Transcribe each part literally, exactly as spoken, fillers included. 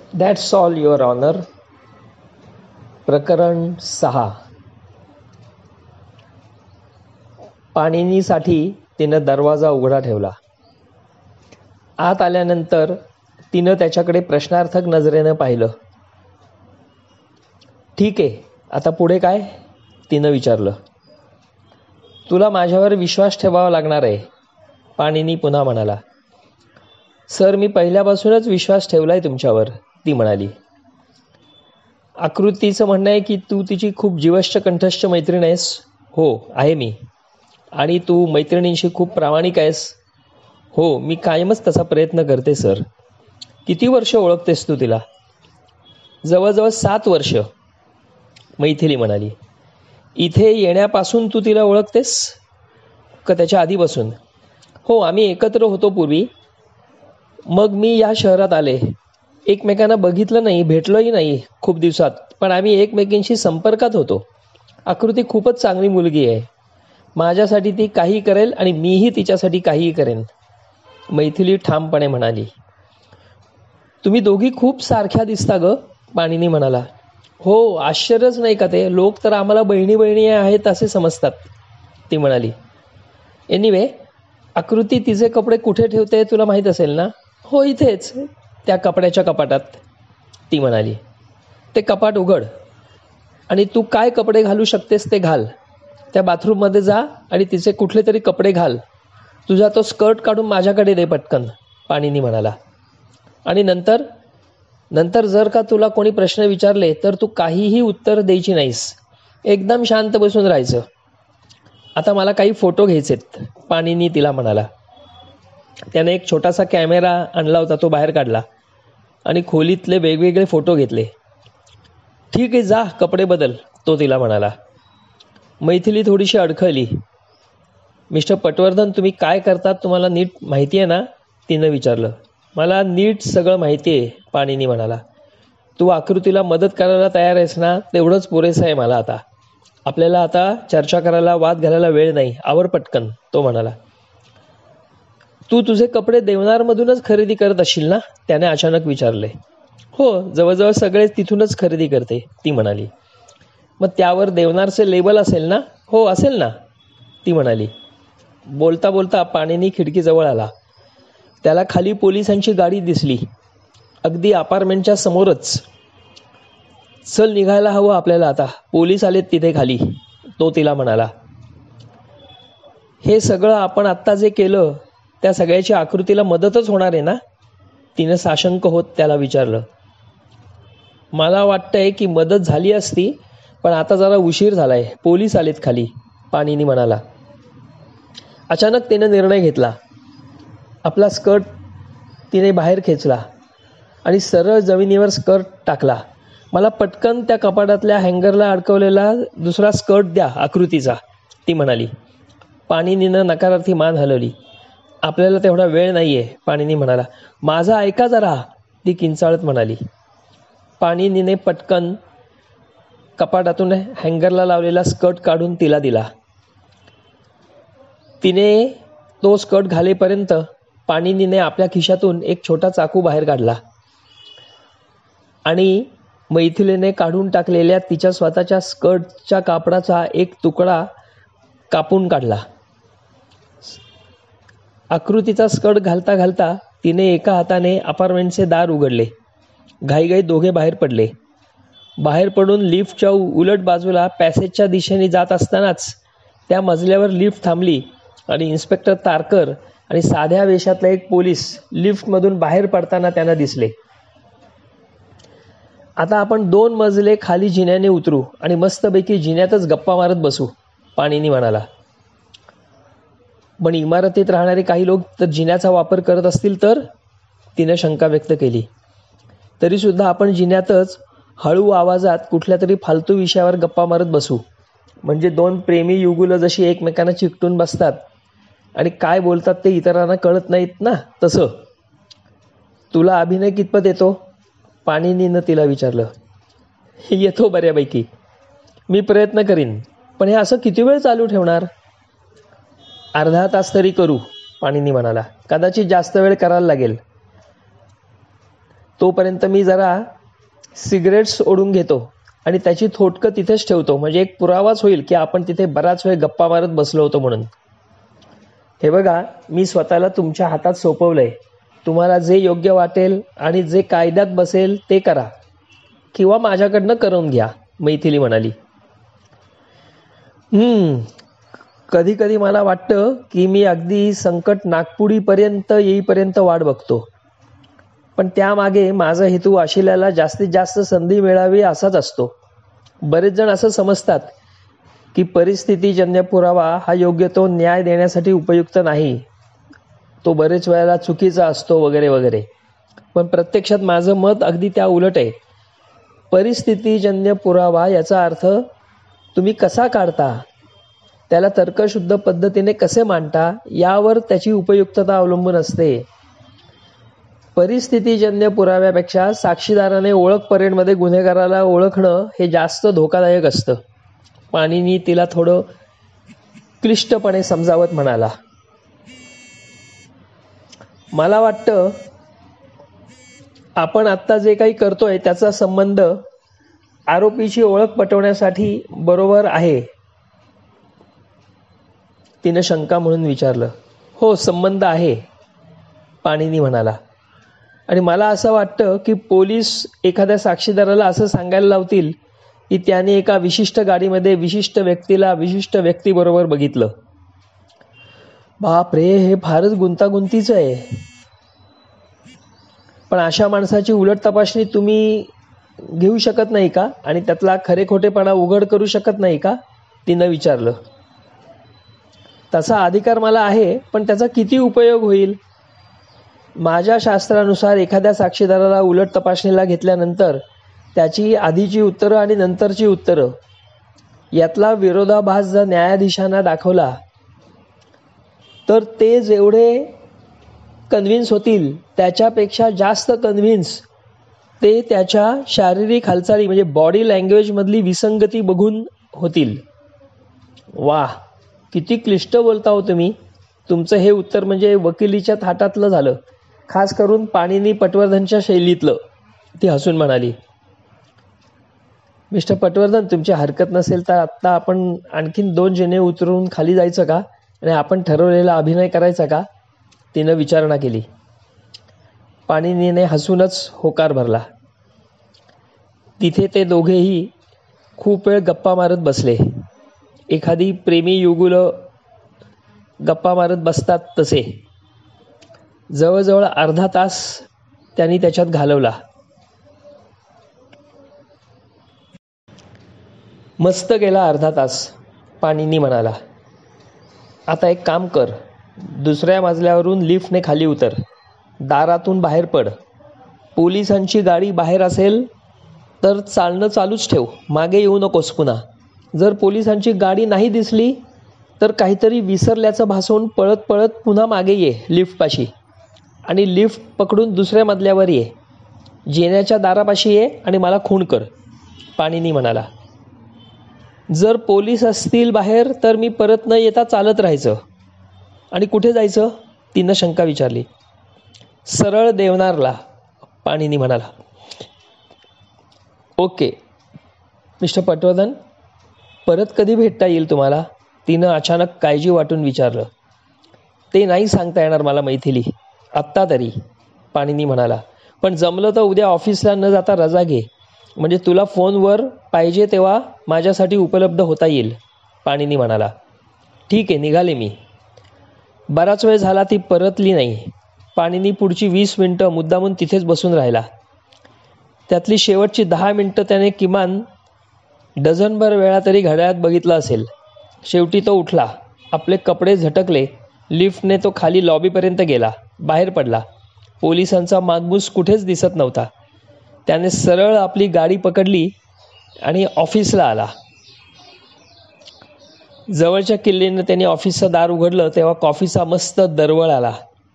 That's all your honour. प्रकरण सहा. पाणिनीसाठी तिनं दरवाजा उघडा ठेवला. आत आल्यानंतर तिनं त्याच्याकडे प्रश्नार्थक नजरेनं पाहिलं. ठीक आहे, आता पुढे काय? तिनं विचारलं. तुला माझ्यावर विश्वास ठेवावा लागणार आहे, पाणिनी पुन्हा म्हणाला. सर, मी पहिल्यापासूनच विश्वास ठेवलाय तुमच्यावर, ती म्हणाली. आकृतीचं म्हणणं आहे की तू तिची खूप जीवश्च कंठस्थ मैत्रीण आहेस. हो, आहे मी. आणि तू मैत्रिणींशी खूप प्रामाणिक आहेस. हो, मी कायमच तसा प्रयत्न करते सर. किती वर्ष ओळखतेस तू तिला? जवळजवळ सात वर्ष, मैथिली म्हणाली. इथे येण्यापासून तू तिला ओळखतेस का त्याच्या आधीपासून? हो, आम्ही एकत्र होतो पूर्वी. मग मी या शहरात आले. एकमेकांना बघितलं नाही, भेटलोही नाही खूप दिवसात, पण आम्ही एकमेकींशी संपर्कात होतो. आकृती खूपच चांगली मुलगी आहे. माझ्यासाठी ती काहीही करेल आणि मीही तिच्यासाठी काहीही करेन, मैथिली ठामपणे म्हणाली. तुम्ही दोघी खूप सारख्या दिसता ग, पाणिनी म्हणाला. हो, आश्चर्यच नाही का ते? लोक तर आम्हाला बहिणी बहिणी आहेत असे समजतात, ती म्हणाली. एनिवे, आकृती तिचे कपडे कुठे ठेवते तुला माहीत असेल ना? हो, इथेच, त्या कपड्याच्या कपाटात, ती म्हणाली. ते कपाट उघड आणि तू काय कपडे घालू शकतेस ते घाल. त्या बाथरूममध्ये जा आणि तिचे कुठले तरी कपडे घाल. तुझा तो स्कर्ट काढून माझ्याकडे दे पटकन, पाणिनी म्हणाला. आणि नंतर नंतर जर का तुला कोणी प्रश्न विचारले तर तू काहीही उत्तर द्यायची नाहीस. एकदम शांत बसून राहायचं. आता मला काही फोटो घ्यायचेत, पाणिनी तिला म्हणाला. त्याने एक छोटासा कॅमेरा आणला होता, तो बाहेर काढला आणि खोलीतले वेगवेगळे फोटो घेतले. ठीक आहे, जा कपडे बदल, तो तिला म्हणाला. मैथिली थोडीशी अडखळली. मिस्टर पटवर्धन, तुम्ही काय करतात तुम्हाला नीट माहिती आहे ना, तिनं विचारलं. मला नीट सगळं माहिती आहे, पाणिनी म्हणाला. तू आकृतीला मदत करायला तयार आहेस ना, तेवढंच पुरेसं आहे मला. आता आपल्याला आता चर्चा करायला, वाद घालायला वेळ नाही. आवर पटकन, तो म्हणाला. तू तुझे कपडे देवनारमधूनच खरेदी करत असशील ना, त्याने अचानक विचारले. हो, जवळजवळ सगळेच तिथूनच खरेदी करते, ती म्हणाली. मग त्यावर देवनारचे लेबल असेल ना? हो, असेल ना, ती म्हणाली. बोलता बोलता पाणिनी खिडकीजवळ आला. त्याला खाली पोलिसांची गाडी दिसली, अगदी अपार्टमेंटच्या समोरच. चल, निघायला हवं आपल्याला आता, पोलीस आलेत तिथे खाली, तो तिला म्हणाला. हे सगळं आपण आत्ता जे केलं त्या सगळ्याची आकृतीला मदतच होणार आहे ना, तिनं साशंक होत त्याला विचारलं. मला वाटतंय की मदत झाली असती, पण आता जरा उशीर झालाय, पोलीस आलेत खाली, पाणिनी म्हणाला. अचानक तिने निर्णय घेतला. आपला स्कर्ट तिने बाहेर खेचला आणि सरळ जमिनीवर स्कर्ट टाकला. मला पटकन त्या कपाटातल्या हँगरला अडकवलेला दुसरा स्कर्ट द्या आकृतीचा, ती म्हणाली. पाणिनीनं नकारार्थी मान हलवली. आपल्याला तेवढा वेळ नाहीये, पाणिनी म्हणाला. माझं ऐका जरा, ती किंचाळत म्हणाली. पाणिनीने पटकन कपाटातून हँगरला लावलेला स्कर्ट काढून तिला दिला. तिने तो स्कर्ट घालेपर्यंत पाणिनीने आपल्या खिशातून एक छोटा चाकू बाहेर काढला आणि मैथिलीने काढून टाकलेल्या तिच्या स्वतःच्या स्कर्टच्या कापडाचा एक तुकडा कापून काढला. आकृतीचा स्कर्ट घालता घालता तिने एका हाताने अपार्टमेंटचे दार उघडले. घाईघाई दोघे बाहेर पडले. बाहेर पडून लिफ्टच्या उलट बाजूला पॅसेजच्या दिशेने जात असतानाच त्या मजल्यावर लिफ्ट थांबली आणि इन्स्पेक्टर तारकर आणि साध्या वेशातला एक पोलीस लिफ्टमधून बाहेर पडताना त्यांना दिसले. आता आपण दोन मजले खाली जिन्याने उतरू आणि मस्तपैकी जिन्यातच गप्पा मारत बसू, पाणिनी म्हणाला. पण इमारतीत राहणारे काही लोक तर जिन्याचा वापर करत असतील तर, तिने शंका व्यक्त केली. तरी सुद्धा आपण जिन्यातच हळू आवाजात कुठल्या तरी फालतू विषयावर गप्पा मारत बसू, म्हणजे दोन प्रेमी युगुलं जशी एकमेकांना चिकटून बसतात आणि काय बोलतात ते इतरांना कळत नाहीत ना, तसं. तुला अभिनय कितपत येतो, पाणिनीनं तिला विचारलं. येतो बऱ्यापैकी, मी प्रयत्न करीन, पण हे असं किती वेळ चालू ठेवणार? अर्धा तास तरी करू, पाणिनी म्हणाला. कदाचित जास्त वेळ करायला लागेल. तोपर्यंत मी जरा सिगरेट्स ओढून घेतो आणि त्याची थोटकं तिथेच ठेवतो, म्हणजे एक पुरावाच होईल की आपण तिथे बराच वेळ गप्पा मारत बसलो होतो म्हणून. हे बघा, मी स्वतःला तुमच्या हातात सोपवलंय. तुम्हाला जे योग्य वाटेल आणि जे कायद्यात बसेल ते करा किंवा माझ्याकडनं करून घ्या, मैथिली म्हणाली. हम्म कधी कधी मला वाटतं की मी अगदी संकट नागपुडीपर्यंत येईपर्यंत वाट बघतो, पण त्यामागे माझा हेतू आशिल्याला जास्तीत जास्त संधी मिळावी असाच असतो. बरेच जण असं समजतात की परिस्थितीजन्य पुरावा हा योग्य तो न्याय देण्यासाठी उपयुक्त नाही, तो बरेच वेळेला चुकीचा असतो वगैरे वगैरे. पण प्रत्यक्षात माझं मत अगदी त्या उलट आहे. परिस्थितीजन्य पुरावा याचा अर्थ तुम्ही कसा काढता, त्याला तर्कशुद्ध पद्धतीने कसे मांडता यावर त्याची उपयुक्तता अवलंबून असते. परिस्थितीजन्य पुराव्यापेक्षा साक्षीदाराने ओळख परेडमध्ये गुन्हेगाराला ओळखणं हे जास्त धोकादायक असतं, पाणिनी तिला थोडं क्लिष्टपणे समजावत म्हणाला. मला वाटतं आपण आत्ता जे काही करतोय त्याचा संबंध आरोपीची ओळख पटवण्यासाठी बरोबर आहे, तिनं शंका म्हणून विचारलं. हो, संबंध आहे, पाणिनी म्हणाला. आणि मला असं वाटतं की पोलीस एखाद्या साक्षीदाराला असं सांगायला लावतील की त्याने एका विशिष्ट गाडीमध्ये विशिष्ट व्यक्तीला विशिष्ट व्यक्तीबरोबर बघितलं. बाप रे, हे फारच गुंतागुंतीचं आहे. पण अशा माणसाची उलट तपासणी तुम्ही घेऊ शकत नाही का आणि त्यातला खरे खोटेपणा उघड करू शकत नाही का, तिनं विचारलं. तसा अधिकार मला आहे, पण त्याचा किती उपयोग होईल? माझ्या शास्त्रानुसार एखाद्या साक्षीदाराला उलट तपासणीला घेतल्यानंतर त्याची आधीची उत्तरं आणि नंतरची उत्तरं यातला विरोधाभास जर न्यायाधीशांना दाखवला तर ते जेवढे कन्व्हिन्स होतील त्याच्यापेक्षा जास्त कन्व्हिन्स ते त्याच्या शारीरिक हालचाली म्हणजे बॉडी लँग्वेजमधली विसंगती बघून होतील. वा, किती क्लिष्ट बोलता हो तुम्ही. तुमचं हे उत्तर म्हणजे वकिलीच्या थाटातलं झालं, खास करून पाणिनी पटवर्धनच्या शैलीतलं, ती हसून म्हणाली. मिस्टर पटवर्धन, तुमची हरकत नसेल तर आत्ता आपण आणखीन दोन जिने उतरून खाली जायचं का आणि आपण ठरवलेला अभिनय करायचा का, तिनं विचारणा केली. पाणिनीने हसूनच होकार भरला. तिथे ते दोघेही खूप वेळ गप्पा मारत बसले. एखादी प्रेमी युगुलं गप्पा मारत बसतात तसे. जवळजवळ अर्धा तास त्यांनी त्याच्यात घालवला. मस्त गेला अर्धा तास, पाणिनी म्हणाला. आता एक काम कर, दुसऱ्या मजल्यावरून लिफ्टने खाली उतर, दारातून बाहेर पड. पोलिसांची गाडी बाहेर असेल तर चालणं चालूच ठेव, मागे येऊ नकोस पुन्हा. जर पोलिसांची गाडी नाही दिसली तर काहीतरी विसरल्याचं भासवून पळत पळत पुन्हा मागे ये लिफ्टपाशी आणि लिफ्ट पकडून दुसऱ्या मजल्यावर ये. जेण्याच्या दारापाशी ये आणि मला खूण कर, पाणिनी म्हणाला. जर पोलीस असतील बाहेर तर मी परत न येता चालत राहायचं. आणि कुठे जायचं, तिनं शंका विचारली. सरळ देवनारला, पाणिनी म्हणाला. ओके मिस्टर पटवर्धन, परत कधी भेटता येईल तुम्हाला, तिनं अचानक काळजी वाटून विचारलं. ते नाही सांगता येणार मला मैथिली, आत्ता तरी, पाणिनी म्हणाला. पण जमलं तर उद्या ऑफिसला न जाता रजा घे, म्हणजे तुला फोनवर पाहिजे तेव्हा माझ्यासाठी उपलब्ध होता येईल, पाणिनी म्हणाला. ठीक आहे, निघाले मी. बराच वेळ झाला ती परतली नाही. पाणिनी पुढची वीस मिनटं मुद्दामून तिथेच बसून राहिला. त्यातली शेवटची दहा मिनटं त्याने किमान डझनभर वेळा तरी घड्याळात बघितलं असेल. शेवटी तो उठला, आपले कपडे झटकले. लिफ्टने तो खाली लॉबीपर्यंत गेला, बाहेर पडला. पोलिसांचा मागमूस कुठेच दिसत नव्हता. त्याने सरळ आपली गाडी पकडली आणि ऑफिसला आला. जवळच्या किल्लीनं त्याने ऑफिसचं दार उघडलं तेव्हा कॉफीचा मस्त दरवळ आला.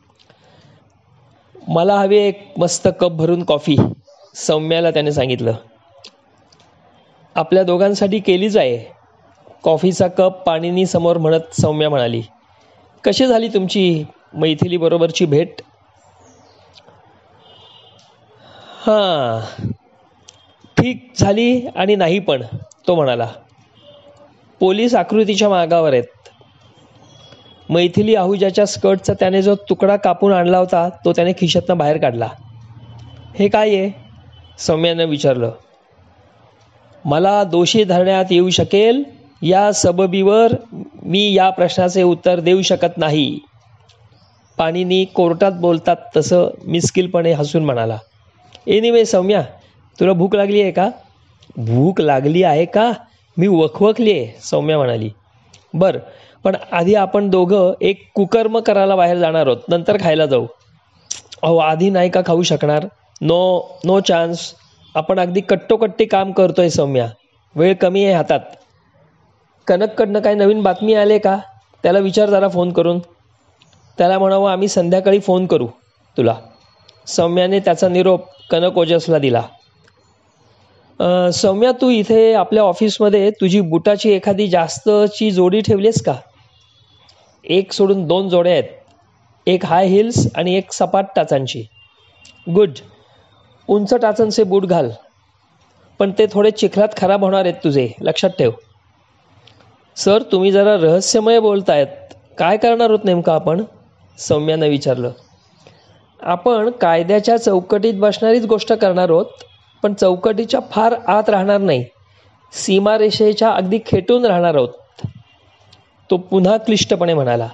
मला हवी एक मस्त कप भरून कॉफी, सौम्याला त्याने सांगितलं. आपल्या दोघांसाठी केलीच आहे, कॉफीचा कप पाणिनी समोर म्हणत सौम्या म्हणाली. कशी झाली तुमची मैथिली बरोबरची भेट? हां, ठीक झाली आणि नाही पण, तो म्हणाला. पोलीस आकृतीच्या मागावर आहेत. मैथिली आहुजाच्या स्कर्टचा त्याने जो तुकडा कापून आणला होता तो त्याने खिशातनं बाहेर काढला. हे काय आहे? सौम्यानं विचारलं. मला दोषी धरण्यात येऊ शकेल या सबबीवर मी या प्रश्नाचे उत्तर देऊ शकत नाही. पाणिनी कोर्टात बोलतात तसं मिस्किलपणे हसून म्हणाला. एनिवे सौम्या, तुला भूक लागली आहे का? भूक लागली आहे का? मी वखवकली आहे, सौम्या म्हणाली. बरं, पण आधी आपण दोघं एक कुकर्म करायला बाहेर जाणार आहोत, नंतर खायला जाऊ. अहो, आधी नाही का खाऊ शकणार? No no chance. आपण अगदी कट्टोकट्टी काम करतोय सौम्या, वेळ कमी आहे हातात. कनककडनं काय नवीन बातमी आले का? त्याला विचार जरा फोन करून. त्याला म्हणावं आम्ही संध्याकाळी फोन करू तुला. सौम्याने त्याचा निरोप कनक ओजसला दिला. सौम्या, तू इथे आपल्या ऑफिसमध्ये तुझी बुटाची एखादी जास्तची जोडी ठेवलीस का? एक सोडून दोन जोड्या आहेत, एक हाय हिल्स आणि एक सपाट टाचांची. गुड. उंच टाचांचे बूट घाल, पण ते थोडे चिखलात खराब होणार आहेत तुझे, लक्षात ठेव. सर, तुम्ही जरा रहस्यमय बोलतायत. काय करणार आहोत नेमकं आपण? सौम्यानं विचारलं. आपण कायद्याच्या चौकटीत बसणारीच गोष्ट करणार आहोत, पण चौकटीच्या फार आत राहणार नाही. सीमारेषेच्या अगदी खेटून राहणार आहोत, तो पुन्हा क्लिष्टपणे म्हणाला.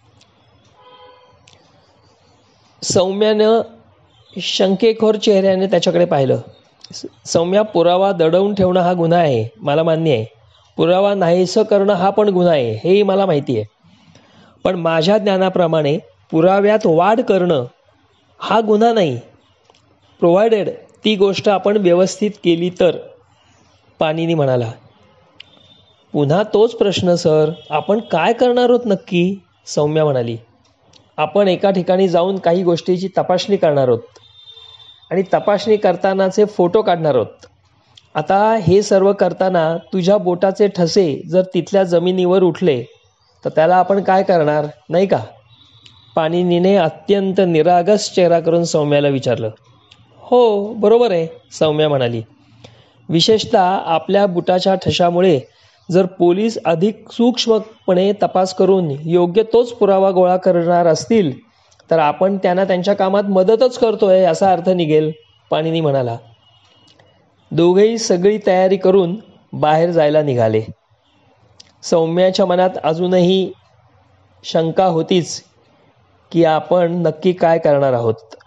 सौम्यानं शंकेखोर चेहऱ्याने त्याच्याकडे पाहिलं. सौम्या, पुरावा दडवून ठेवणं हा गुन्हा आहे, मला मान्य आहे. पुरावा नाहीसं करणं हा पण गुन्हा आहे, हेही मला माहिती आहे. पण माझ्या ज्ञानाप्रमाणे पुराव्यात वाढ करणं हा गुन्हा नाही, प्रोव्हायडेड ती गोष्ट आपण व्यवस्थित केली तर, पाणिनी म्हणाला. पुन्हा तोच प्रश्न सर, आपण काय करणार आहोत नक्की? सौम्या म्हणाली. आपण एका ठिकाणी जाऊन काही गोष्टीची तपासणी करणार आहोत आणि तपासणी करतानाचे फोटो काढणार आहोत. आता हे सर्व करताना तुझ्या बोटाचे ठसे जर तिथल्या जमिनीवर उठले तर त्याला आपण काय करणार, नाही का? पाणिनीने अत्यंत निरागस चेहरा करून सौम्याला विचारलं. हो, बरोबर आहे, सौम्या म्हणाली. विशेषतः आपल्या बुटाच्या ठशामुळे जर पोलीस अधिक सूक्ष्मपणे तपास करून योग्य तोच पुरावा गोळा करणार असतील तर आपण त्यांना त्यांच्या कामात मदतच करतोय असा अर्थ निघेल, पाणिनी म्हणाला. दोघेही सगळी तयारी करून बाहेर जायला निघाले. सौम्याच्या मनात अजूनही शंका होतीच की आपण नक्की काय करणार आहोत.